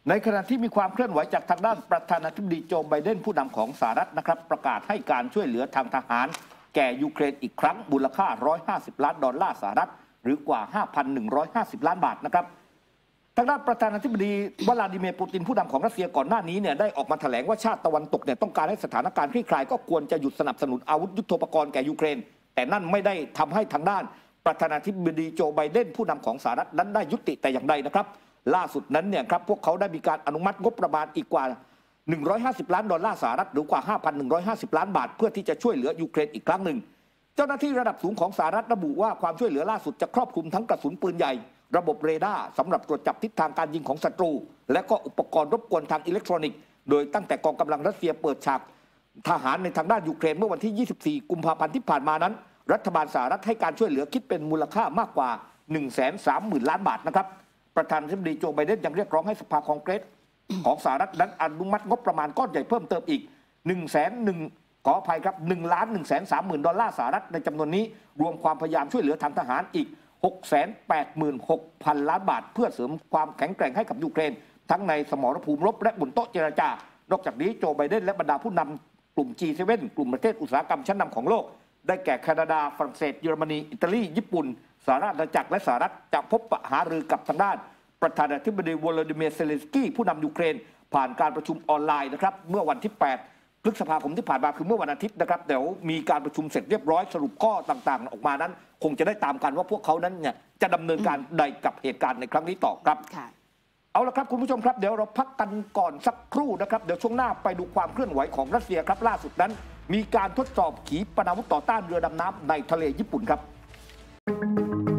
ในขณะที่มีความเคลื่อนไหวจากทางด้านประธานาธิบดีโจไบเดนผู้นำของสหรัฐนะครับประกาศให้การช่วยเหลือทางทหารแก่ยูเครนอีกครั้งมูลค่า$150 ล้านสหรัฐหรือกว่า 5,150 ล้านบาทนะครับทางด้านประธานาธิบดีวลาดิเมียร์ปูตินผู้นำของรัสเซียก่อนหน้านี้เนี่ยได้ออกมาแถลงว่าชาติตะวันตกเนี่ยต้องการให้สถานการณ์คลี่คลายก็ควรจะหยุดสนับสนุนอาวุธยุทโธปกรณ์แก่ยูเครนแต่นั่นไม่ได้ทำให้ทางด้านประธานาธิบดีโจไบเดนผู้นำของสหรัฐนั้นได้ยุติแต่อย่างใดนะครับล่าสุดนั้นเนี่ยครับพวกเขาได้มีการอนุมัติงบประมาณอีกกว่า$150 ล้านสหรัฐหรือกว่า 5,150 ล้านบาทเพื่อที่จะช่วยเหลือยูเครนอีกครั้งหนึ่งเจ้าหน้าที่ระดับสูงของสหรัฐระบุว่าความช่วยเหลือล่าสุดจะครอบคลุมทั้งกระสุนปืนใหญ่ระบบเรดาร์สำหรับตรวจจับทิศทางการยิงของศัตรูและก็อุปกรณ์รบกวนทางอิเล็กทรอนิกส์โดยตั้งแต่กองกำลังรัสเซียเปิดฉากทหารในทางด้านยูเครนเมื่อวันที่ 24 กุมภาพันธ์ที่ผ่านมานั้นรัฐบาลสหรัฐให้การช่วยเหลือคิดเป็นมูลค่ามากกว่า 130,000 ล้านบาทนะครับประธานาธิบดีโจไบเดนยังเรียกร้องให้สภาคองเกรสของสหรัฐนั้นอนุมัติงบประมาณก้อนใหญ่เพิ่มเติมอีกขออภัยครับ$1,130,000 สหรัฐในจำนวนนี้รวมความพยายามช่วยเหลือทางทหารอีก686,000 ล้านบาทเพื่อเสริมความแข็งแกร่งให้กับยูเครนทั้งในสมรภูมิรบและบนโต๊ะเจรจานอกจากนี้โจไบเดนและบรรดาผู้นำกลุ่ม G7 กลุ่มประเทศอุตสาหกรรมชั้นนำของโลกได้แก่แคนาดาฝรั่งเศสเยอรมนีอิตาลีญี่ปุ่นสหราชอาณาจักรและสหรัฐจะพบปะหารือกับทางด้านประธานาธิบดีวลาดิเมียร์เซเลนสกี้ผู้นำยูเครนผ่านการประชุมออนไลน์นะครับเมื่อวันที่8 พฤษภาคมที่ผ่านมาคือเมื่อวันอาทิตย์นะครับเดี๋ยวมีการประชุมเสร็จเรียบร้อยสรุปข้อต่างๆออกมานั้นคงจะได้ตามกันว่าพวกเขานั้นเนี่ยจะดำเนินการใดกับเหตุการณ์ในครั้งนี้ต่อครับเอาละครับคุณผู้ชมครับเดี๋ยวเราพักกันก่อนสักครู่นะครับเดี๋ยวช่วงหน้าไปดูความเคลื่อนไหวของรัสเซียครับล่าสุดนั้นมีการทดสอบขีปนาวุธต่อต้านเรือดำน้ำในทะเลญี่ปุ่นครับ